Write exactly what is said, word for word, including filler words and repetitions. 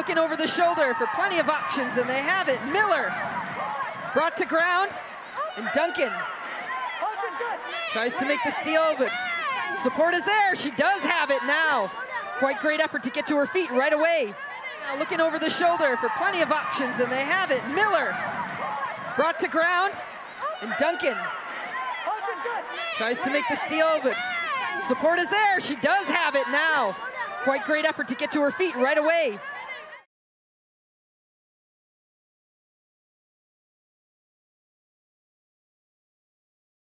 looking over the shoulder for plenty of options, and they have it. Miller brought to ground, and Duncan tries to make the steal, but support is there. She does have it now. Quite great effort to get to her feet right away. Now looking over the shoulder for plenty of options, and they have it. Miller brought to ground, and Duncan tries to make the steal, but support is there. She does have it now. Quite great effort to get to her feet right away.